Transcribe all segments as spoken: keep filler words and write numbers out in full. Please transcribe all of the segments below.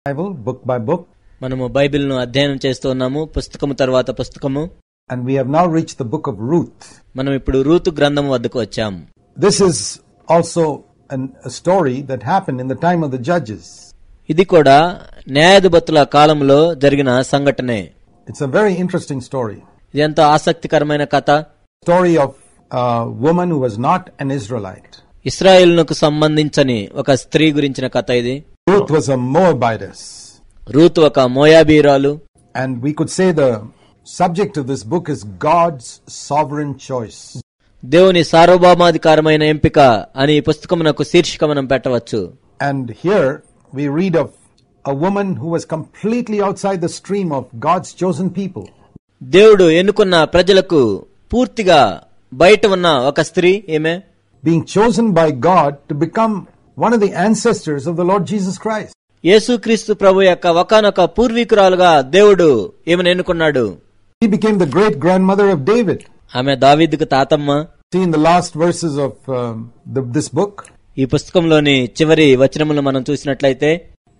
Bible book by book. మనము బైబిల్ను అధ్యయనం చేస్తున్నాము పుస్తకము తర్వాత పుస్తకము. And we have now reached the book of Ruth. మనం ఇప్పుడు రూతు గ్రంథం వద్దకు వచ్చాము. This is also an, a story that happened in the time of the judges. ఇది కూడా న్యాయాధిపతుల కాలంలో జరిగిన సంఘటనే. It's a very interesting story. ఇది ఎంతో ఆసక్తికరమైన కథ. Story of a woman who was not an Israelite. ఇశ్రాయేలునకు సంబంధించని ఒక స్త్రీ గురించిన కథ ఇది. Ruth was a Moabitess. Ruth ఒక మోయాబీరాలు. And we could say the subject of this book is God's sovereign choice. దేవుని సార్వభౌమాధికారమైన ఎంపిక అని ఈ పుస్తకమునకు శీర్షిక మనం పెట్టవచ్చు. And here we read of a woman who was completely outside the stream of God's chosen people. దేవుడు ఎన్నుకున్న ప్రజలకు పూర్తిగా బయట ఉన్న ఒక స్త్రీ ఈమె. Being chosen by God to become one of the ancestors of the Lord Jesus Christ. యేసుక్రీస్తు ప్రభు యొక్క ఒకానొక పూర్వీకురాలుగా దేవుడు ఈమెను ఎన్నుకున్నాడు. He became the great grandmother of David. ఆమె దావీదుకు తాతమ్మ. See in the last verses of um, the, this book. ఈ పుస్తకంలోని చివరి వచనములను మనం చూసినట్లయితే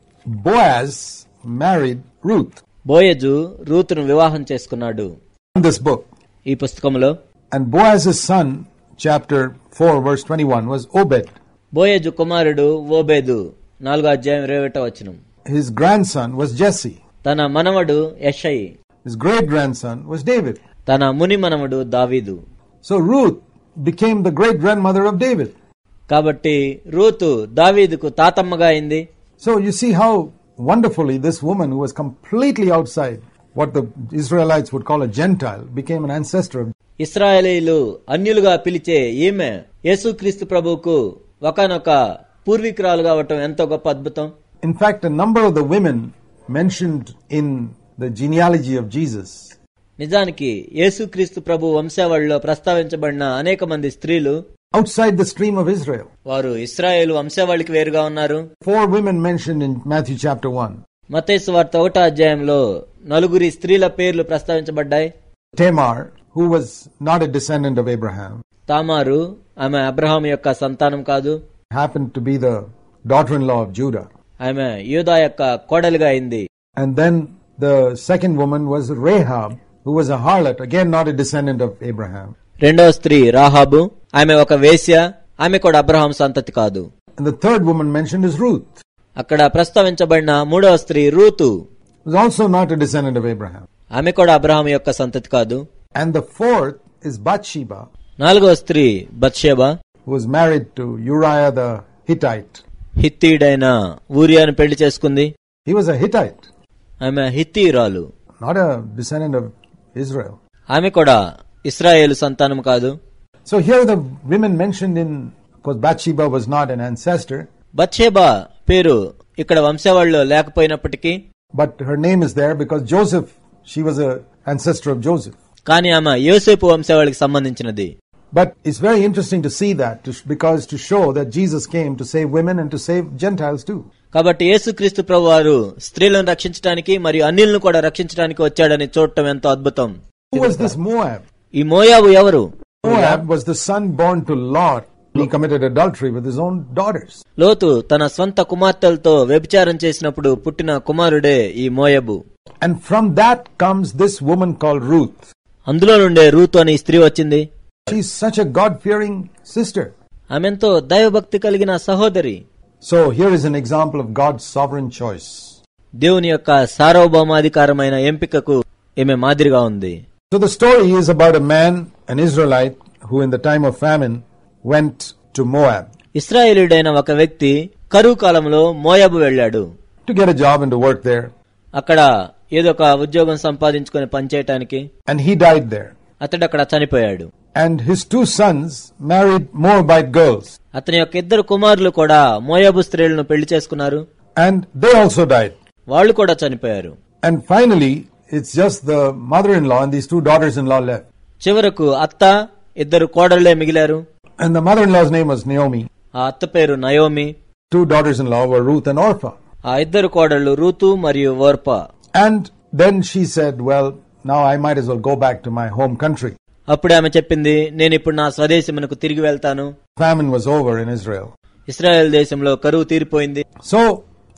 Boaz married Ruth. బోయజు రూతును వివాహం చేసుకున్నాడు. In this book. ఈ పుస్తకంలో. And Boaz's son, chapter four, verse twenty-one, was Obed. Boaz కుమారుడు ఓబేదు. నాలుగో అధ్యాయం ఇరవై ఒకటో వచనం. His grandson was Jesse. తన మనవడు యెషయి. His great grandson was David. తన ముని మనవడు దావీదు. So Ruth became the great grandmother of David. కాబట్టి రూతు దావీదుకు తాతమ్మగా అయింది. So you see how wonderfully this woman who was completely outside what the Israelites would call a Gentile became an ancestor of. ఇశ్రాయేలీయులు అన్యులుగా పిలిచే ఈమె యేసుక్రీస్తు ప్రభువుకు ఒకానొక పూర్వీకురాలు కావటం ఎంతో గొప్ప అద్భుతం. In fact, a number of the women mentioned in the genealogy of Jesus. నిజానికి యేసుక్రీస్తు ప్రభు వంశావళిలో ప్రస్తావించబడిన అనేక మంది స్త్రీలు outside the stream of Israel. వారు ఇశ్రాయేలు వంశావళికి వేరుగా ఉన్నారు. Four women mentioned in Matthew chapter one. మత్తయి సువార్త ఒకటో అధ్యాయంలో నలుగురి స్త్రీల పేర్లు ప్రస్తావించబడ్డాయి. Tamar, who was not a descendant of Abraham. తామారు ఆమె అబ్రహాము యొక్క సంతానం కాదు. Happened to be the daughter-in-law of Judah. ఆమె యూదా యొక్క కోడలిగా అయింది. And then the second woman was Rahab, who was a harlot, again not a descendant of Abraham. రెండవ స్త్రీ రాహాబు. ఆమె ఒక వేశ్య. ఆమె కూడా అబ్రహాం సంతతి కాదు. And the third woman mentioned is Ruth. అక్కడ ప్రస్తావించబడిన మూడవ స్త్రీ Ruth. Was also not a descendant of Abraham. ఆమె కూడా అబ్రహాం యొక్క సంతతి కాదు. And the fourth is Bathsheba. నాలుగవ స్త్రీ Bathsheba. Who was married to Uriah the Hittite. హిత్తీయుడైన ఊరియాను పెళ్లి చేసుకుంది. He was a Hittite. ఆమె హిత్తీయురాలు. Not a descendant of Israel. ఆమె కూడా ఇశ్రాయేలు సంతానం కాదు. So here the women mentioned in, of course Bathsheba was not an ancestor. Bathsheba పేరు ఇక్కడ వంశావళిలో లేకపోయినప్పటికీ, but her name is there because Joseph, she was a ancestor of Joseph. కానీ ఆమె యోసేపు వంశావళికి సంబంధించినది. But it's very interesting to see that to, because to show that Jesus came to save women and to save Gentiles too. కాబట్టి యేసుక్రీస్తు ప్రభువారు స్త్రీలను రక్షించడానికి మరియు అన్యులను కూడా రక్షించడానికి వచ్చాడని చూడటం ఎంతో అద్భుతం. Who was this Moab? ఈ మోయాబు ఎవరు? Moab was the son born to Lot. He committed adultery with his own daughters. లోతు తన స్వంత కుమార్తెలతో వ్యభిచారం చేసినప్పుడు పుట్టిన కుమారుడే ఈ మోయాబు. And from that comes this woman called Ruth. అందులో నుండే రూతు అనే స్త్రీ వచ్చింది. She's such a God-fearing sister. ఆమెంతో దైవభక్తి కలిగిన సహోదరి. So here is an example of God's sovereign choice. దేవుని యొక్క సార్వభౌమాధికారమైన ఎంపికకు ఈమె మాదిరిగా ఉంది. So the story is about a man, an Israelite, who in the time of famine went to Moab. ఇశ్రాయేలీయుడైన ఒక వ్యక్తి కరువు కాలంలో మోయాబు వెళ్ళాడు. To get a job and to work there. అక్కడ ఏదో ఒక ఉద్యోగం సంపాదించుకుని పనిచేయటానికి. And he died there. అతడు అక్కడ చనిపోయాడు. And his two sons married Moabite girls. అతని యొక్క ఇద్దరు కుమారులు కూడా మోయాబు స్త్రీలను పెళ్లి చేసుకున్నారు. And they also died. వాళ్ళు కూడా చనిపోయారు. And finally, it's just the mother-in-law and these two daughters-in-law left. చివరకు అత్త ఇద్దరు కోడళ్లే మిగిలారు. And the mother-in-law's name was Naomi. ఆ అత్త పేరు Naomi. Two daughters-in-law were Ruth and Orpah. ఆ ఇద్దరు కోడళ్లు రూతు మరియు Orpah. And then she said, well, now I might as well go back to my home country. అప్పుడు ఆమె చెప్పింది, నేను ఇప్పుడు నా స్వదేశమునకు తిరిగి వెళ్తాను. Famine was over in Israel. Israel దేశంలో కరువు తీరిపోయింది. So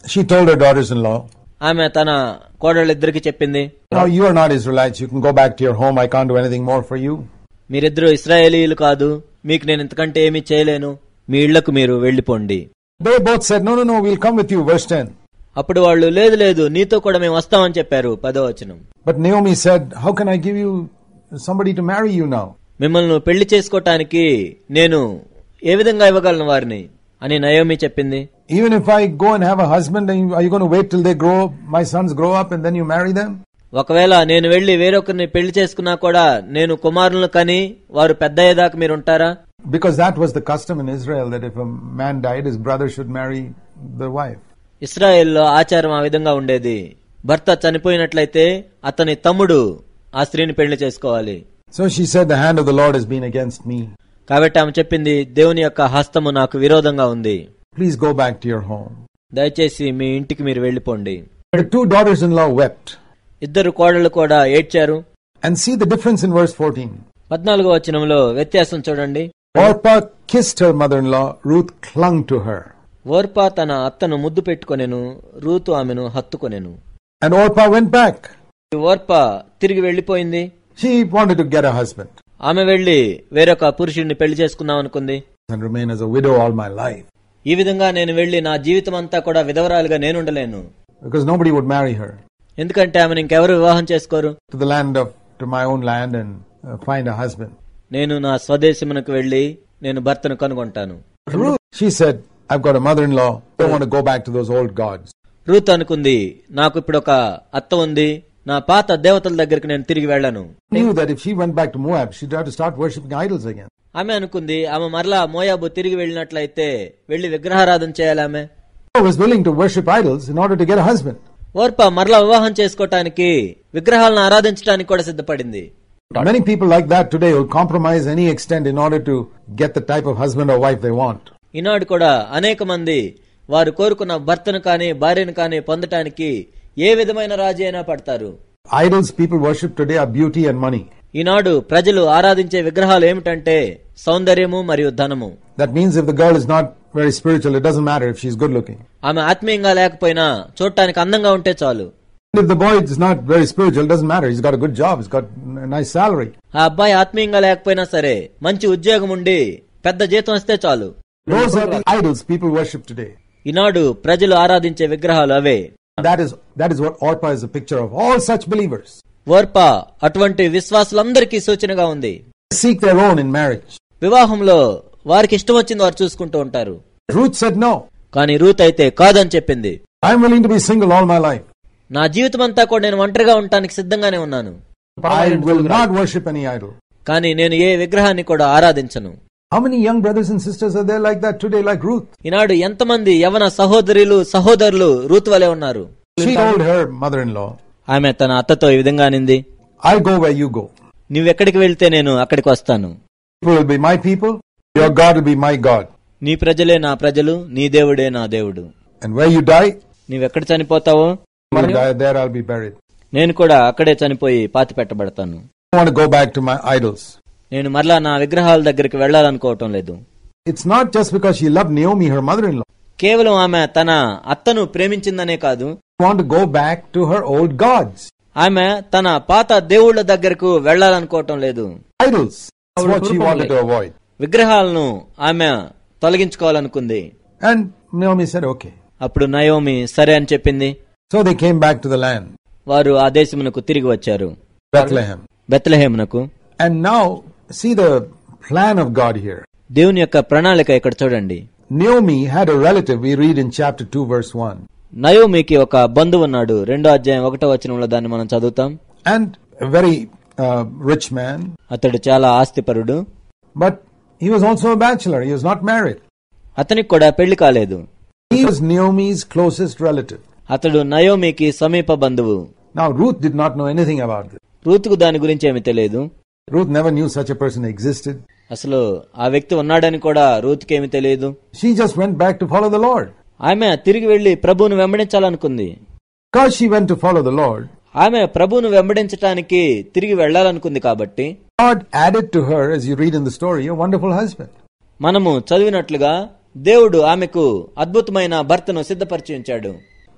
She told her daughters-in-law, ఆమె తన కోడళ్ళిద్దరికి చెప్పింది, "No, you are not Israelites. You can go back to your home. I can't do anything more for you." మీరిద్దరూ ఇశ్రాయేలీయులు కాదు, మీకు నేను ఇంతకంటే ఏమీ చేయలేను, మీ ఇళ్లకు మీరు వెళ్లిపోండి. They both said, "No, no, no, we'll come with you." Verse ten. అప్పుడు వాళ్ళు లేదు లేదు నీతో కూడా మేము వస్తామని చెప్పారు. పదో వచనం. But Naomi said, "How can I give you somebody to marry you now?" మిమ్మల్ని పెళ్లి చేసుకోవటానికి నేను ఏ విధంగా ఇవ్వగలను వారిని అని నయోమి చెప్పింది. Even if I go and have a husband, are you going to wait till they grow, my sons grow up and then you marry them? ఒకవేళ నేను వెళ్లి వేరొకరిని పెళ్లి చేసుకున్నా కూడా నేను కుమారులను కని వారు పెద్ద అయ్యేదాకా మీరు ఉంటారా? Because that was the custom in Israel, that if a man died, his brother should marry the wife. ఇశ్రాయేల్లో ఆచారం ఆ విధంగా ఉండేది. భర్త చనిపోయినట్లయితే అతని తమ్ముడు ఆ స్త్రీని పెళ్లి చేసుకోవాలి. So she said, "The hand of the Lord has been against me." కాబట్టి ఆమె చెప్పింది, దేవుని యొక్క హస్తము నాకు విరోధంగా ఉంది. Please go back to your home. దయచేసి మీ ఇంటికి మీరు వెళ్లిపోండి. The two daughters-in-law wept. ఇద్దరు కోడళ్లు కూడా ఏడ్చారు. And see the difference in verse fourteen. పద్నాలుగో వచనంలో వ్యత్యాసం చూడండి. Orpah kissed her mother-in-law, Ruth clung to her. Orpah తన అత్తను ముద్దు పెట్టుకొనెను, రూతు ఆమెను హత్తుకొనెను. And Orpah went back. Orpah తిరిగి వెళ్లిపోయింది. She wanted to get a husband ఆమె వెళ్లి వేరొక పురుషుడిని పెళ్లి చేసుకుందాం అనుకుంది. and remain as a widow all my life. ఈ విధంగా నేను వెళ్లి నా జీవితం అంతా కూడా విధవరాలుగా నేనుండలేను. Because nobody would marry her. ఎందుకంటే ఆమెను ఇంకెవరు వివాహం చేసుకోరు. To the land of, to my own land and uh, find a husband. నేను నా స్వదేశమునకు వెళ్లి నేను భర్తను కనుగొంటాను. Ruth, she said, "I've got a mother-in-law. I don't want to go back to those old gods." Ruth అనుకుంది, నాకు ఇప్పుడు ఒక అత్త ఉంది, నా పాత దేవతల దగ్గరికి నేను తిరిగి వెళ్లను. Knew that if she went back to Moab, she'd have to start worshipping idols again. ఆమె అనుకుంది, ఆమె మరలా మోయాబు తిరిగి వెళ్లినట్లయితే వెళ్లి విగ్రహారాధన చేయాలి. ఆమె was willing to worship idols in order to get a husband. Orpah మరలా వివాహం చేసుకోవటానికి విగ్రహాలను ఆరాధించడానికి కూడా సిద్ధపడింది. Many people like that today will compromise any extent in order to get the type of husband or wife they want. ఈనాడు కూడా అనేక మంది వారు కోరుకున్న భర్తను కానీ భార్యను కానీ పొందటానికి ఏ విధమైన రాజీ అయినా పడతారు. Idols people worship today are beauty and money. ఈనాడు ప్రజలు ఆరాధించే విగ్రహాలు ఏమిటంటే సౌందర్యము మరియు ధనము. That means if the girl is not very spiritual, it doesn't matter if she's good looking. ఆమె ఆత్మీయంగా లేకపోయినా చూడటానికి అందంగా ఉంటే చాలు. If the boy is not very spiritual, it doesn't matter. He's got a good job. He's got a nice salary. ఆ అబ్బాయి ఆత్మీయంగా లేకపోయినా సరే మంచి ఉద్యోగం ఉండి పెద్ద జీతం వస్తే చాలు. Those are the idols people worship today. ఈనాడు ప్రజలు ఆరాధించే విగ్రహాలు అవే. That is that is what Orpah is a picture of. All such believers Orpah అటువంటి విశ్వాసులందరికీ సూచనగా ఉంది. seek their own in marriage. వివాహంలో వారికి ఇష్టం వచ్చింది వారు చూసుకుంటూ ఉంటారు. Ruth said no. కానీ రూత్ అయితే కాదని చెప్పింది. I'm willing to be single all my life. నా జీవితం అంతా కూడా నేను ఒంటరిగా ఉండటానికి సిద్ధంగానే ఉన్నాను. I will not worship any idol. కానీ నేను ఏ విగ్రహాన్ని కూడా ఆరాధించను. How many young brothers and sisters are there like that today, like Ruth? ఈనాడు ఎంతమంది యవన సహోదరులు సహోదరులు రూత్ వలె ఉన్నారు. She told her mother-in-law, ఆమె తన అత్తతో ఈ విధంగా అనింది, I go where you go. నువ్వెక్కడికి వెళ్తే నేను అక్కడికి వస్తాను. People will be my people, your God will be my God. నీ ప్రజలే నా ప్రజలు, నీ దేవుడే నా దేవుడు. And where you die, నీవెక్కడ చనిపోతావో there I'll be buried. నేను కూడా అక్కడే చనిపోయి పాతి పెట్టబడతాను. I want to go back to my idols. నేను మరలా నా విగ్రహాల దగ్గరికి వెళ్లాలనుకోవటం లేదు. It's not just because she loved Naomi, her mother-in-law. కేవలం ఆమె తన అత్తను ప్రేమించిందనే కాదు, She wanted to go back to her old gods. ఆమె తన పాత దేవుళ్ల దగ్గరకు వెళ్లాలనుకోవటం లేదు. Idols. That's what she wanted to avoid. విగ్రహాలను ఆమె తొలగించుకోవాలనుకుంది. And Naomi said, okay. అప్పుడు నయోమి సరే అని చెప్పింది. So they came back to the land. వారు ఆ దేశమునకు తిరిగి వచ్చారు, Bethlehem. బెత్లెహేమునకు. And now see the plan of God here. దేవుని యొక్క ప్రణాళిక ఇక్కడ చూడండి. Naomi had a relative, we read in chapter two verse one. నయోమికి ఒక బంధువు ఉన్నాడు. రెండో అధ్యాయం ఒకటో వచనంలో దాన్ని మనం చదువుతాం. And a very uh, rich man. అతడు చాలా ఆస్తిపరుడు. But he was also a bachelor. He was not married. అతనికి కూడా పెళ్లి కాలేదు. He was Naomi's closest relative. అతడు నయోమికి సమీప బంధువు. Now Ruth did not know anything about this. రూతుకు దాని గురించి ఏమీ తెలియదు. Ruth never knew such a person existed. అసలు ఆ వ్యక్తి ఉన్నాడని కూడా రూతుకేమీ తెలియదు. She just went back to follow the Lord. ఆమె తిరిగి వెళ్లి ప్రభువును వెంబడించాలనుకుంది. Because she went to follow the Lord, ఆమె ప్రభువును వెంబడించటానికి తిరిగి వెళ్లాలనుకుంది కాబట్టి God added to her, as you read in the story, a wonderful husband. మనము చదివినట్లుగా దేవుడు ఆమెకు అద్భుతమైన భర్తను సిద్ధపరిచి ఉంచాడు.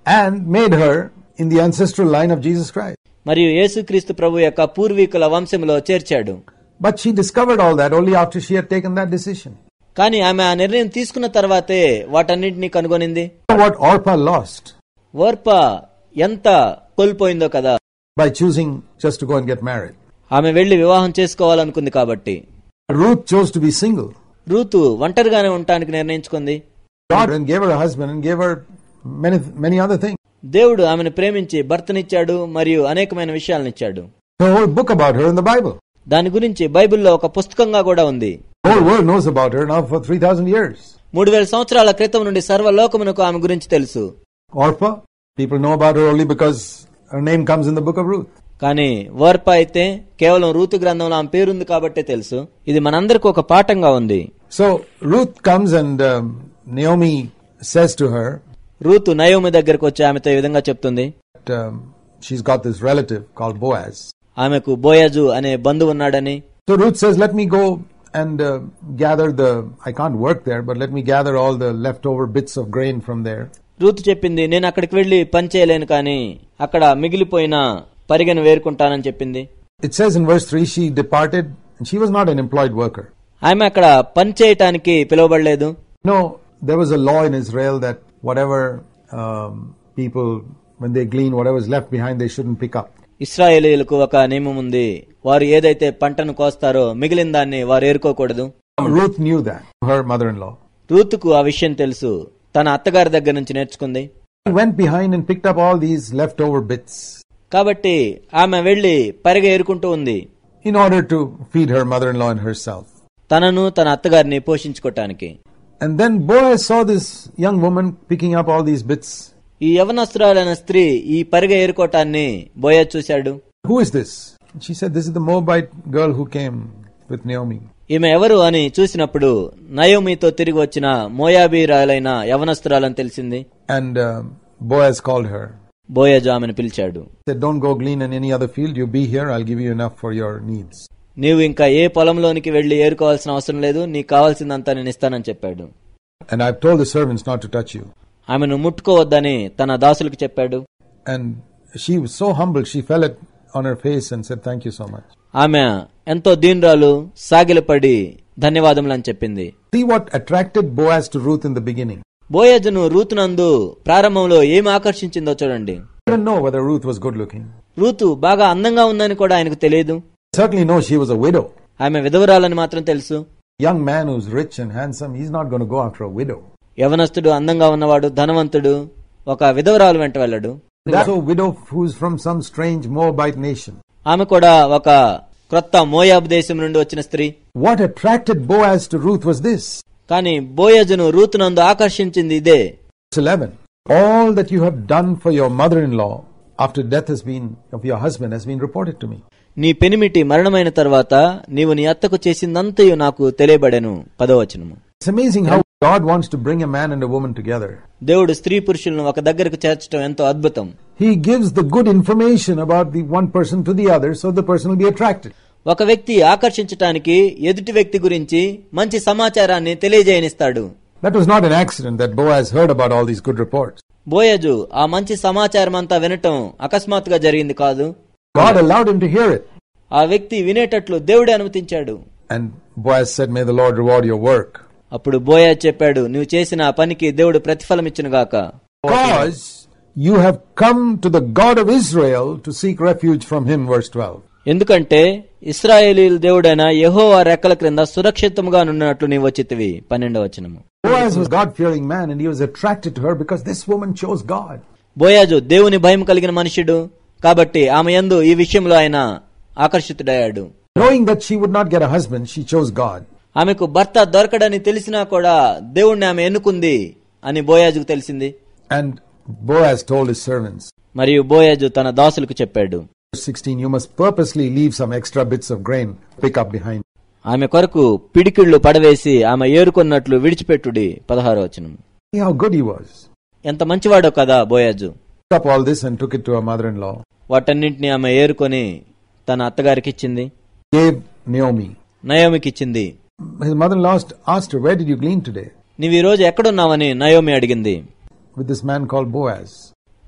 and made her in the ancestral line of Jesus Christ. మరియు యేసుక్రీస్తు ప్రభు యొక్క పూర్వీకుల వంశంలో చేర్చాడు. But she discovered all that only after she had taken that decision. కానీ ఆమె ఆ నిర్ణయం తీసుకున్న తర్వాతే వాటన్నిటిని కనుగొనింది. What Orpah lost. ఓర్పా ఎంత కోల్పోయిందో కదా. By choosing just to go and get married. ఆమె వెళ్లి వివాహం చేసుకోవాలనుకుంది కాబట్టి. Ruth chose to be single. Ruth ఒంటరిగానే ఉండటానికి నిర్ణయించుకుంది. God gave her a husband and gave her many many other things. దేవుడు ఆమెను ప్రేమించి భర్తనిచ్చాడు మరియు అనేకమైన విషయాలనిచ్చాడు. The whole book about her in the Bible. దాని గురించి బైబిల్లో ఒక పుస్తకంగా కూడా ఉంది. The whole world knows about her now for three thousand years. మూడు వేల సంవత్సరాల క్రితం నుండి సర్వలోకమునకు ఆమె గురించి తెలుసు. Orpah, people know about her only because her name comes in the book of Ruth. కానీ ఓర్పా అయితే కేవలం రూతు గ్రంథంలో ఆమె పేరుంది కాబట్టే తెలుసు. ఇది మనందరికీ ఒక పాఠంగా ఉంది. So Ruth comes and um, Naomi says to her, Ruth Naomi దగ్గరకు వచ్చి ఆమెతో ఈ విధంగా చెప్తుంది. that, um, she's got this relative called Boaz. ఆమెకు బోయజు అనే బంధువు ఉన్నాడని. So Ruth says, let me go and uh, gather the, I can't work there, but let me gather all the leftover bits of grain from there. Ruth చెప్పింది, నేను అక్కడికి వెళ్లి పని చేయలేను, కానీ అక్కడ మిగిలిపోయిన పరిగెను వేరుకుంటానని చెప్పింది. It says in verse three, she departed and she was not an employed worker. ఆమె అక్కడ పని చేయటానికి పిలువబడలేదు. No, there was a law in Israel that whatever um, people, when they glean, whatever is left behind, they shouldn't pick up. ఇశ్రాయేలీయులకు ఒక నియమం ఉంది, వారు ఏదైతే పంటను కోస్తారో మిగిలిన దాన్ని వారు ఏరుకోకూడదు. Ruth knew that, her mother-in-law. రూతుకు ఆ విషయం తెలుసు, తన అత్తగారి దగ్గర నుంచి నేర్చుకుంది. She went behind and picked up all these leftover bits. కాబట్టి ఆమె వెళ్లి పరిగె ఏరుకుంటూ ఉంది. In order to feed her mother-in-law and herself. తనను తన అత్తగారిని పోషించుకోవటానికి. And then Boaz saw this young woman picking up all these bits. ఈ యవనస్తురాలైన స్త్రీ ఈ పరిగె ఏరుకోవటాన్ని బోయజ్ చూశాడు. Who is this? She said, this is the Moabite girl who came with Naomi. ఈమె ఎవరు అని చూసినప్పుడు నయోమితో తిరిగి వచ్చిన మోయాబీరాలైన యవనస్తురాలని తెలిసింది. And uh, Boaz called her. Boaz ఆమెను పిలిచాడు. He said, don't go glean in any other field. You be here. I'll give you enough for your needs. నీవు ఇంకా ఏ పొలంలోనికి వెళ్లి ఏరుకోవాల్సిన అవసరం లేదు, నీకు కావాల్సిందంతా నేను ఇస్తానని చెప్పాడు. And I've told the servants not to touch you. ఆమెను ముట్టుకోవద్దని తన దాసులకు చెప్పాడు. And she was so humble, she fell at, on her face and said, thank you so much. ఆమె ఎంతో దీనురాలు, సాగిలపడి ధన్యవాదములు అని చెప్పింది. See what attracted Boaz to Ruth in the beginning. బోయజును రూతునందు ప్రారంభంలో ఏమి ఆకర్షించిందో చూడండి. I don't know whether Ruth was good looking. Ruth బాగా అందంగా ఉందని కూడా ఆయనకు తెలియదు. Certainly know she was a widow. ఆమె విధవరాలని మాత్రం తెలుసు. Young man who's rich and handsome, he's not going to go after a widow. యవనస్తుడు, అందంగా ఉన్నవాడు, ధనవంతుడు ఒక విధవరాలు వెంట వెళ్ళడు. That's a widow who's from some strange Moabite nation. ఆమె కూడా ఒక క్రొత్త మోయాబు దేశం నుండి వచ్చిన స్త్రీ. What attracted Boaz to Ruth was this. కానీ బోయజును రూతునందు ఆకర్షించింది ఇదే. eleven. All that you have done for your mother-in-law after death has been of your husband has been reported to me. నీ పెనిమిటి మరణమైన తర్వాత నీవు నీ అత్తకు చేసిందంతయు నాకు తెలియబడెను. పదవచనము. It's amazing how God wants to bring a man and a woman together. దేవుడు స్త్రీ పురుషులను ఒక దగ్గరకు చేర్చడం ఎంతో అద్భుతం. He gives the good information about the one person to the other so the person will be attracted. ఒక వ్యక్తి ఆకర్షించటానికి ఎదుటి వ్యక్తి గురించి మంచి సమాచారాన్ని తెలియజేయనిస్తాడు. That was not an accident that Boaz heard about all these good reports. Boaz ఆ మంచి సమాచారం అంతా వినటం అకస్మాత్తుగా జరిగింది కాదు. God allowed him to hear it. ఆ వ్యక్తి వినేటట్లు దేవుడే అనుమతించాడు. And Boaz said, may the Lord reward your work. అప్పుడు బోయజ్ చెప్పాడు, నీవు చేసిన ఆ పనికి దేవుడు ప్రతిఫలం ఇచ్చునుగాక. Because you have come to the God of Israel to seek refuge from him, verse twelve. ఎందుకంటే ఇశ్రాయేలీయుల దేవుడైన యెహోవా రెక్కల క్రింద సురక్షితంగా నుండినట్లు నీవు వచ్చితివి. పన్నెండవ వచనము. Boaz was God-fearing man and he was attracted to her because this woman chose God. Boaz దేవుని భయం కలిగిన మనుషుడు కాబట్టి ఆమె యందు ఈ విషయంలో ఆయన ఆకర్షితుడయ్యాడు. Knowing that she would not get a husband, she chose God. ఆమెకు భర్త దొరకడని తెలిసినా కూడా దేవుణ్ణి ఆమె ఎన్నుకుంది అని బోయజుకు తెలిసింది. And Boaz told his servants. మరియు బోయజు తన దాసులకు చెప్పాడు. sixteen, you must purposely leave some extra bits of grain, pick up behind. ఆమె కొరకు పిడికిళ్లు పడవేసి ఆమె ఏరుకున్నట్లు విడిచిపెట్టుడి. పదహారవ వచనం. See how good he was. ఎంత మంచివాడో కదా Boaz. Picked up all this and took it to her mother-in-law. వాటన్నింటినీ ఆమె ఏరుకొని తన అత్తగారికి ఇచ్చింది. Gave Naomi. నయోమికి ఇచ్చింది. His mother-in-law asked her, where did you glean today? నీవు ఈ రోజు ఎక్కడున్నావని నయోమి అడిగింది. With this man called Boaz.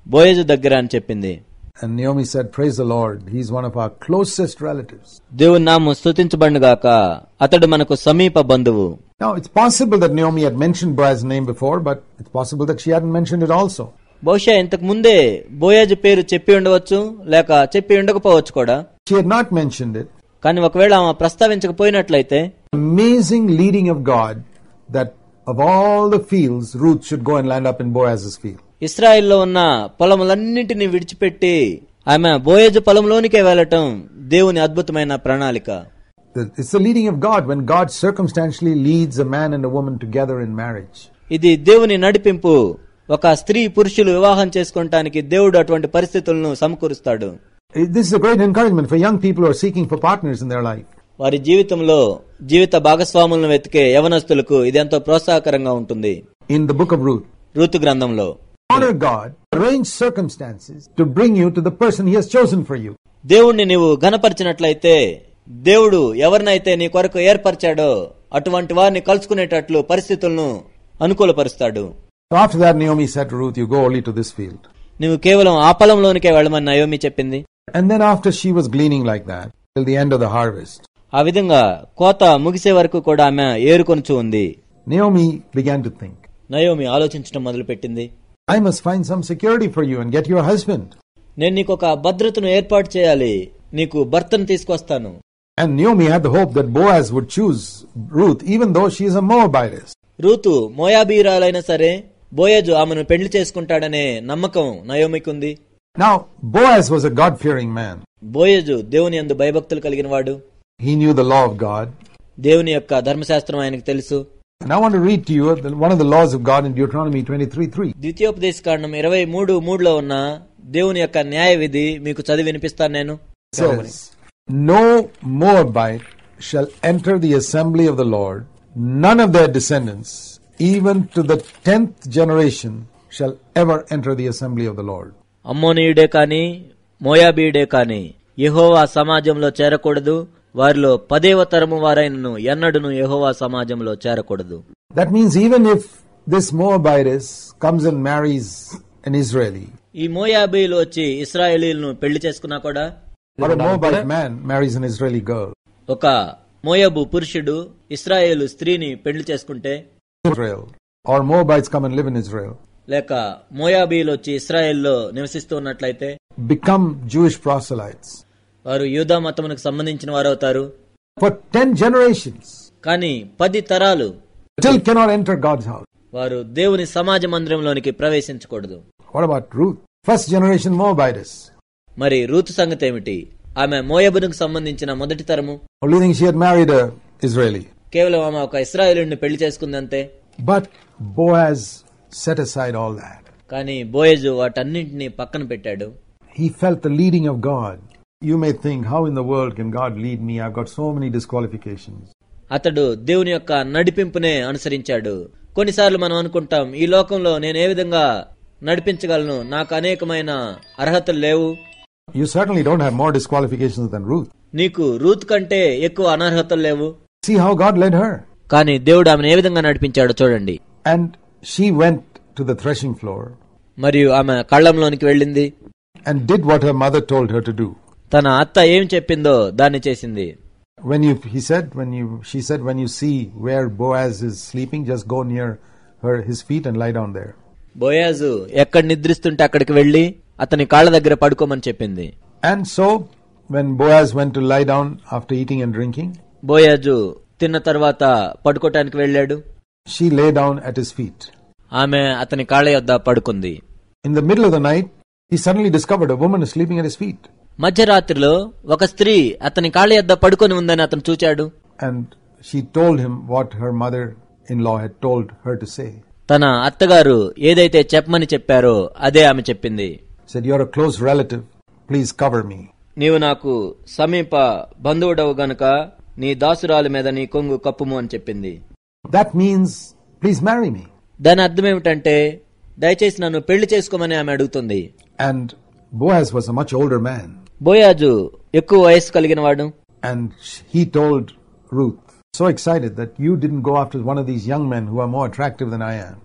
Boaz దగ్గర అని చెప్పింది. And Naomi said, praise the Lord, he's one of our closest relatives. దేవుని నామము స్తుతించబడుగాక, అతడు మనకు సమీప బంధువు. Now it's possible that Naomi had mentioned Boaz's name before, but it's possible that she hadn't mentioned it also. బహుశా ఇంతకు ముందే బోయజు పేరు చెప్పి ఉండవచ్చు, లేక చెప్పి ఉండకపోవచ్చు కూడా. She had not mentioned it. కానీ ఒకవేళ ఆమె ప్రస్తావించకపోయినట్లయితే, amazing leading of God that of all the fields Ruth should go and land up in Boaz's field. ఇశ్రాయేల్లో ఉన్న పొలములన్నింటినీ విడిచిపెట్టి ఆమె బోయజు పొలంలోనికే వెళ్లటం దేవుని అద్భుతమైన ప్రణాళిక. It's the leading of God when God circumstantially leads a man and a woman together in marriage. ఇది దేవుని నడిపింపు. ఒక స్త్రీ పురుషులు వివాహం చేసుకోవడానికి దేవుడు అటువంటి పరిస్థితులను సమకూరుస్తాడు. This is a great encouragement for young people who are seeking for partners in their life. వారి జీవితంలో జీవిత భాగస్వాములను వెతికే యవనస్తులకు ఇది ఎంతో ప్రోత్సాహకరంగా ఉంటుంది. In the book of Ruth, Ruth గ్రంథంలో, honor God, arrange circumstances to bring you to the person he has chosen for you. దేవుణ్ణి నీవు ఘనపరిచినట్లయితే దేవుడు ఎవరినైతే నీ కొరకు ఏర్పరిచాడో అటువంటి వారిని కలుసుకునేటట్లు పరిస్థితులను అనుకూలపరుస్తాడు. After that, Naomi said to Ruth, you go only to this field. నీవు కేవలం ఆ పొలంలోనికే వెళ్ళమని నయోమి చెప్పింది. And then after she was gleaning like that till the end of the harvest, ఆ విధంగా కోత ముగిసే వరకు కూడా ఆమె ఏరుకొనుచు ఉంది. Naomi began to think, Naomi ఆలోచించడం మొదలు పెట్టింది. I must find some security for you and get you a husband. నేను నీకు ఒక భద్రతను ఏర్పాటు చేయాలి, నీకు భర్తను తీసుకొస్తాను. And Naomi had the hope that Boaz would choose Ruth even though she is a Moabitess. Ruth మోయాబీరాలైనా సరే బోయజు ఆమెను పెళ్లి చేసుకుంటాడనే నమ్మకం నయోమికి ఉంది. Now Boaz was a God-fearing man. Boaz దేవుని యందు భయభక్తులు కలిగిన వాడు. He knew the law of God. దేవుని యొక్క ధర్మశాస్త్రం ఆయనకు తెలుసు. And I want to read to you one of the laws of God in Deuteronomy twenty-three three. ద్వితీయోపదేశ కాండం ఇరవై మూడు మూడులో ఉన్న దేవుని యొక్క న్యాయ విధి మీకు చదివి వినిపిస్తాను నేను. It says, no Moabite shall enter the assembly of the Lord, none of their descendants, even to the tenth generation, shall ever enter the assembly of the Lord. అమ్మోనీయుడే కాని మోయాబీయుడే కాని యెహోవా సమాజంలో చేరకూడదు, వారిలో పదేవ తరము వారైనను ఎన్నడును యెహోవా సమాజంలో చేరకూడదు. That means even if this Moabitess comes and marries an Israeli, ఈ మోయాబీయులు వచ్చి ఇశ్రాయేలీయులను పెళ్లి చేసుకున్నా కూడా, or a Moabite man marries an Israeli girl, ఒక మోయాబు పురుషుడు ఇశ్రాయేలు స్త్రీని పెళ్లి చేసుకుంటే, Israel, or Moabites come and live in Israel, లేక మోయాబీయులు వచ్చి ఇశ్రాయేల్లో నివసిస్తూ ఉన్నట్లయితే, become Jewish proselytes. వారు యూదా మతమునకు సంబంధించిన వారవుతారు. For ten generations, కానీ పది తరాలు still cannot enter God's house. వారు దేవుని సమాజ మందిరంలోనికి ప్రవేశించకూడదు. What about Ruth? First generation Moabitess. మరి రూతు సంగతి ఏమిటి? ఆమె మోయాబునకు సంబంధించిన మొదటి తరము. Only thing she had married a Israeli. కేవలం ఆమె ఒక ఇశ్రాయేలుని పెళ్లి చేసుకుందంతే. But Boaz set aside all that. కానీ బోయజు వాటన్నింటినీ పక్కన పెట్టాడు. He felt the leading of God. You may think, how in the world can God lead me? I've got so many disqualifications. అతడు దేవుని యొక్క నడిపింపునే అనుసరించాడు. కొన్నిసార్లు మనం అనుకుంటాం, ఈ లోకంలో నేను ఏ విధంగా నడిపించగలను, నాకు అనేకమైన అర్హతలు లేవు. You certainly don't have more disqualifications than Ruth. నీకు రూత్ కంటే ఎక్కువ అనర్హతలు లేవు. See how God led her. కానీ దేవుడు ఆమెను ఏ విధంగా నడిపించాడో చూడండి. And she went to the threshing floor. మరియు ఆమె కళ్ళంలోనికి వెళ్ళింది. And did what her mother told her to do. తన అత్త ఏం చెప్పిందో దాన్ని చేసింది. When you, he said, when you, she said, when you see where Boaz is sleeping, just go near her, his feet and lie down there. బోయాజు ఎక్కడ నిద్రిస్తుంటే అక్కడికి వెళ్లి అతని కాళ్ళ దగ్గర పడుకోమని చెప్పింది. And so, when Boaz went to lie down after eating and drinking, బోయాజు తిన్న తర్వాత పడుకోటానికి వెళ్ళాడు. she lay down at his feet. ఆమె అతని కాళ్ళ యొద్ద పడుకుంది. In the middle of the night, he suddenly discovered a woman is sleeping at his feet. మధ్యరాత్రిలో ఒక స్త్రీ అతని కాళ్ళ యొద్ద పడుకొని ఉందని అతను చూచాడు. And she told him what her mother-in-law had told her to say. తన అత్తగారు ఏదైతే చెప్పమని చెప్పారో అదే ఆమె చెప్పింది. Said, you're a close relative, please cover me. నీవు నాకు సమీప బంధువుడవు గనుక నీ దాసురాలి మీద నీ కొంగు కప్పుము అని చెప్పింది. That means, please marry me. దాని అర్థం ఏమిటంటే, దయచేసి నన్ను పెళ్లి చేసుకోమని ఆమె అడుగుతుంది. And Boaz was a much older man. బోయాజు ఎక్కువ వయసు కలిగిన వాడు. And he told Ruth, so excited that you didn't go after one of these young men who are more attractive than I am.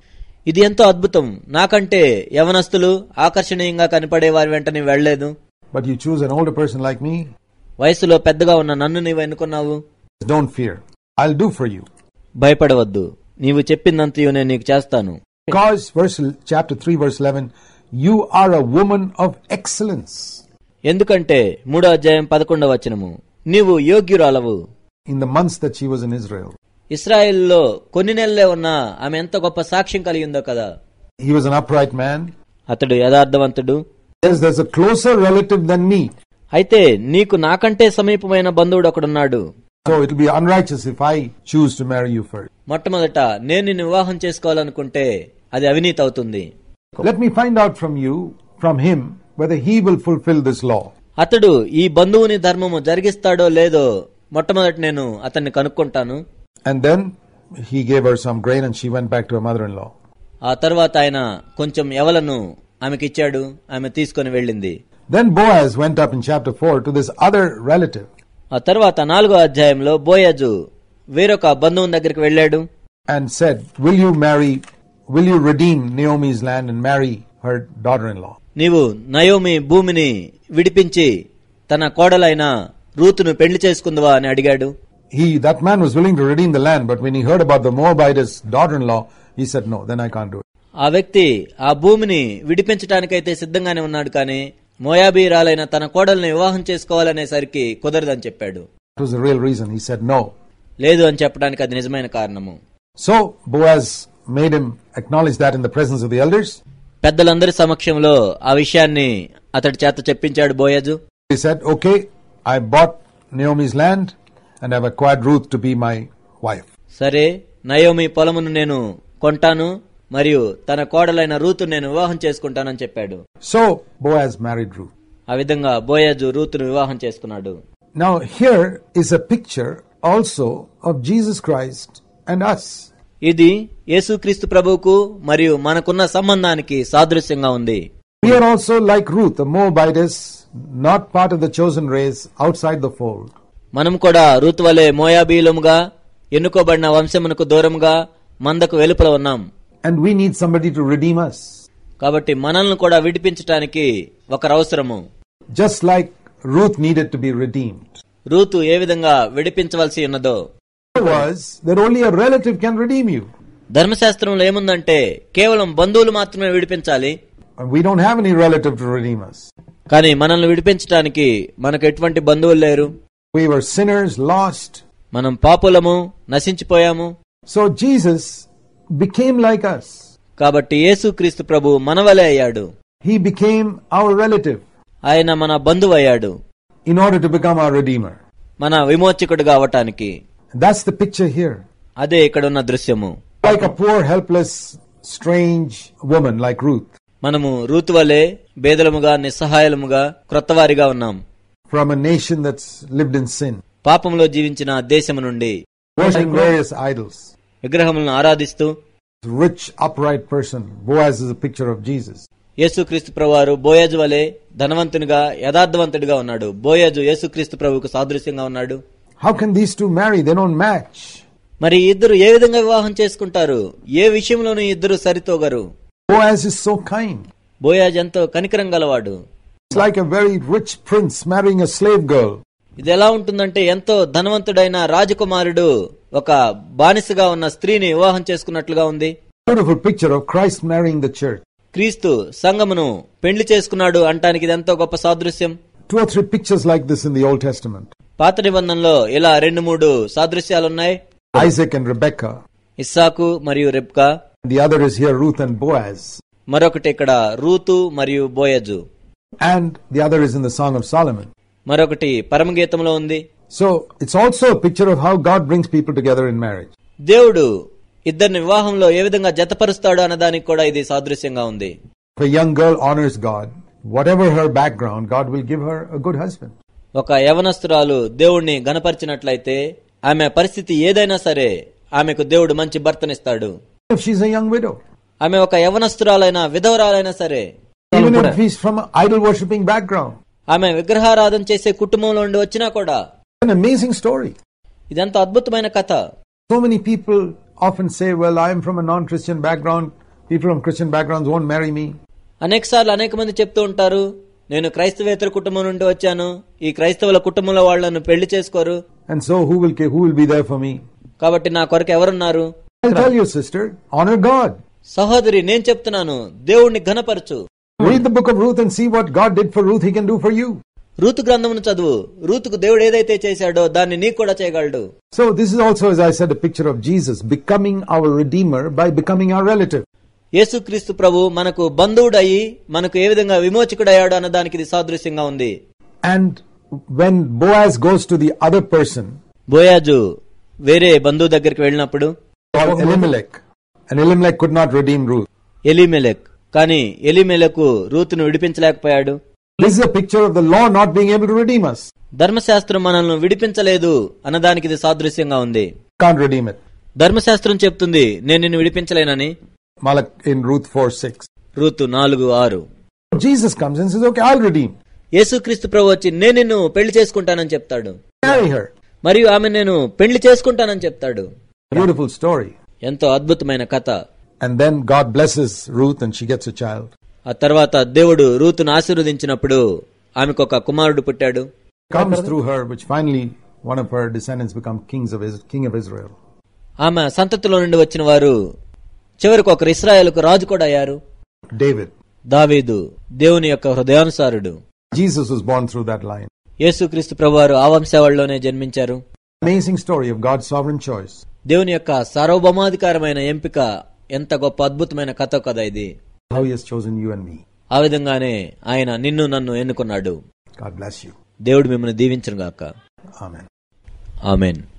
ఇది ఎంతో అద్భుతం. నాకంటే యవనస్తులు ఆకర్షణీయంగా కనపడే వారి వెంట నీవు వెళ్లలేదు. But you choose an older person like me. వయసులో పెద్దగా ఉన్న నన్ను నీవు ఎన్నుకున్నావు. Don't fear. I'll do for you. భయపడవద్దు, నీవు చెప్పిందంతయు నేను నీకు చేస్తాను. Because verse chapter three verse eleven, you are a woman of excellence. ఎందుకంటే మూడో అధ్యాయం పదకొండవ వచనము, నీవు యోగ్యురాలవు. In the months that she was in Israel, ఇశ్రాయేలులో కొన్ని నెలలే ఉన్నా ఆమె ఎంత గొప్ప సాక్ష్యం కలిగి ఉందో కదా. he was an upright man. అతడు యథార్థవంతుడు. Yes, there's a closer relative than me. అయితే నీకు నాకంటే సమీపమైన బంధువుడు ఒకడున్నాడు. So it will be unrighteous if I choose to marry you first. మొట్టమొదట నేను నిన్ను వివాహం చేసుకోవాలనుకుంటే అది అవినీతి అవుతుంది. Let me find out from you, from him, whether he will fulfill this law. అతడు ఈ బంధువుని ధర్మము జరిగిస్తాడో లేదో మొట్టమొదటి నేను అతన్ని కనుక్కుంటాను. And then he gave her some grain and she went back to her mother-in-law. ఆ తర్వాత ఆయన కొంచెం యవలను ఆమెకిచ్చాడు, ఆమె తీసుకొని వెళ్ళింది. Then Boaz went up in chapter four to this other relative. ఆ తర్వాత నాలుగో అధ్యాయంలో బోయజు వేరొక బంధువుని దగ్గరికి వెళ్ళాడు. And said, will you marry, will you redeem Naomi's land and marry her daughter-in-law? నీవు నయోమి భూమిని విడిపించి తన కోడలైన రూతును పెళ్లి చేసుకుందువా అని అడిగాడు. He, that man was willing to redeem the land, but when he heard about the Moabitess daughter-in-law, he said, no, then I can't do it. ఆ వ్యక్తి ఆ భూమిని విడిపించడానికైతే సిద్ధంగానే ఉన్నాడు, కానీ మోయాబీరాలైన తన కోడల్ని వివాహం చేసుకోవాలనేసరికి కుదరదని చెప్పాడు. That was the real reason. He said no. లేదు అని చెప్పడానికి అది నిజమైన కారణము. So Boaz made him acknowledge that in the presence of the elders. పెద్దలందరి సమక్షంలో ఆ విషయాన్ని అతడి చేత చెప్పించాడు Boaz. He said, okay, I bought Naomi's land and I've acquired Ruth to be my wife. సరే, నయోమి పొలమును నేను కొంటాను మరియు తన కోడలైన రూతు నేను వివాహం చేసుకుంటానని చెప్పాడు. So Boaz married Ruth. ఆ విధంగా బోయజు రూతును వివాహం చేసుకున్నాడు. Now here is a picture also of Jesus Christ and us. ఇది యేసుక్రీస్తు ప్రభువుకు మరియు మనకున్న సంబంధానికి సాదృశ్యంగా ఉంది. We are also like Ruth, a Moabitess, not part of the chosen race, outside the fold. మనం కూడా రూతు వలె మోయాబీలముగా ఎన్నుకోబడిన వంశమునకు దూరంగా మందకు వెలుపల ఉన్నాం. And we need somebody to redeem us. కాబట్టి మనల్ని కూడా విడిపించడానికి ఒకరు అవసరము. Just like Ruth needed to be redeemed. Ruth ఏ విధంగా విడిపించవలసి ఉన్నదో. Was that only a relative can redeem you. ధర్మశాస్త్రంలో ఏముందంటే కేవలం బంధువులు మాత్రమే విడిపించాలి. We don't have any relative to redeem us. కానీ మనల్ని విడిపించడానికి మనకు ఎటువంటి బంధువులు లేరు. We were sinners, lost. మనం పాపులము, నశించిపోయాము. So Jesus became like us. కాబట్టి యేసుక్రీస్తు ప్రభు మనవలే అయ్యాడు. He became our relative. ఆయన మన బంధువు అయ్యాడు. In order to become our redeemer. మన విమోచకుడుగా అవటానికి. That's the picture here. అదే ఇక్కడ ఉన్న దృశ్యము. Like a poor, helpless, strange woman like Ruth. మనము రూతు వలె బేదలముగా, నిస్సహాయలముగా, క్రొత్తవారిగా ఉన్నాం. From a nation that's lived in sin. పాపములో జీవించిన దేశము నుండి. Worshiping various idols. విగ్రహములను ఆరాధిస్తూ. Rich, upright person. Boaz is a picture of Jesus. యేసుక్రీస్తు ప్రభువారు బోయజు వలె ధనవంతునిగా, యథార్థవంతుడిగా ఉన్నాడు. బోయజు యేసుక్రీస్తు ప్రభువుకు సాదృశ్యంగా ఉన్నాడు. How can these two marry? They don't match. మరి ఇద్దరు ఏ విధంగా వివాహం చేసుకుంటారు? ఏ విషయంలోనూ ఇద్దరు సరితోగరు. Boaz is so kind. Boaz ఎంతో కనికరం గలవాడు. It's like a very rich prince marrying a slave girl. ఇది ఎలా ఉంటుందంటే ఎంతో ధనవంతుడైన రాజకుమారుడు ఒక బానిసగా ఉన్న స్త్రీని వివాహం చేసుకున్నట్లుగా ఉంది. Beautiful picture of Christ marrying the church. క్రీస్తు సంఘమును పెండ్లి చేసుకున్నాడు అంటానికి ఇది ఎంతో గొప్ప సాదృశ్యం. Two or three pictures like this in the Old Testament. పాత నిబంధనలో ఇలా రెండు మూడు సాదృశ్యాలున్నాయి. Isaac and Rebekah. ఇస్సాకు మరియు Rebekah. The other is here Ruth and Boaz. మరొకటి ఇక్కడ రూతు మరియు Boaz. And the other is in the Song of Solomon. మరొకటి పరమగీతంలో ఉంది. So it's also a picture of how God brings people together in marriage. దేవుడు ఇద్దరిని వివాహంలో ఏ విధంగా జతపరుస్తాడు అన్నదానికి కూడా ఇది సాదృశ్యంగా ఉంది. If a young girl honors God, whatever her background, God will give her a good husband. ఒక యవనస్తురాలు దేవుణ్ణి గణపరిచినట్లయితే ఆమె పరిస్థితి ఏదైనా సరే ఆమెకు దేవుడు మంచి భర్తనిస్తాడు. If she's a young widow. ఆమె ఒక యవనస్తురాలైన విధవరాలైనా సరే. Even if she's from an idol worshipping background. ఆమె విగ్రహారాధన చేసే కుటుంబంలో నుండి వచ్చినా కూడా. An amazing story. ఇదంతా అద్భుతమైన కథ. So many people often say, well, I am from a non-Christian background. People from Christian backgrounds won't marry me. అనేక సార్లు అనేక మంది చెప్తూ ఉంటారు, నేను క్రైస్తవేతర కుటుంబం నుండి వచ్చాను, ఈ క్రైస్తవుల కుటుంబంలో వాళ్ళను పెళ్లి చేసుకోరు. And so who will who will be there for me? కాబట్టి నా కొరకు ఎవరున్నారు? I'll tell you, sister, honor God. సహోదరి, నేను చెప్తున్నాను, దేవుణ్ణి ఘనపరచు. Read the book of Ruth and see what God did for Ruth, he can do for you. Ruth గ్రంథమును చదువు. రూతుకు దేవుడు ఏదైతే చేశాడో దాన్ని నీకు కూడా చేయగలడు. So this is also, as I said, a picture of Jesus becoming our redeemer by becoming our relative. యేసుక్రీస్తు ప్రభు మనకు బంధువుడయి మనకు ఏ విధంగా విమోచకుడయ్యాడు అన్న దానికి ఇది సాదృశ్యంగా ఉంది. And when Boaz goes to the other person, బోయాజు వేరే బంధువు దగ్గరికి వెళ్ళినప్పుడు, called Elimelech, and Elimelech could not redeem Ruth. ఎలీమెలెక్, కానీ ఎలీమెలకు రూతును విడిపించలేకపోయాడు. This is a picture of the law not being able to redeem us. ధర్మశాస్త్రం మనల్ని విడిపించలేదు అన్నదానికి ఇది సాదృశ్యంగా ఉంది. Can't redeem it. ధర్మశాస్త్రం చెప్తుంది నేను నిన్ను విడిపించలేనని. Malak in Ruth four six. Ruth నాలుగు ఆరు. Jesus comes and says, okay, I'll redeem. యేసుక్రీస్తు ప్రభు వచ్చి నేను నిన్ను పెళ్లి చేసుకుంటానని చెప్తాడు. Marry her. మరియు ఆమె నేను పెళ్లి చేసుకుంటానని చెప్తాడు. Beautiful story. ఎంతో అద్భుతమైన కథ. And then God blesses Ruth and she gets a child. ఆ తర్వాత దేవుడు రూతును ఆశీర్వదించినప్పుడు ఆమెకు ఒక కుమారుడు పుట్టాడు. Comes through her, which finally one of her descendants become kings of Israel, king of Israel. ఆమె సంతతిలో నుండి వచ్చిన వారు చివరికి ఒకరు ఇశ్రాయేలుకు రాజు కూడా అయ్యారు. David. దావీదు దేవుని యొక్క హృదయానుసారుడు. Jesus was born through that line. యేసుక్రీస్తు ప్రభువారు ఆ వంశావళిలోనే జన్మించారు. Amazing story of God's sovereign choice. దేవుని యొక్క సార్వభౌమాధికారమైన ఎంపిక ఎంత గొప్ప అద్భుతమైన కథ కదా ఇది. How he has chosen you and me. ఆ విధంగానే ఆయన నిన్ను నన్ను ఎన్నుకున్నాడు. God bless you. దేవుడు మిమ్మల్ని దీవించును గాక. Amen. ఆమేన్.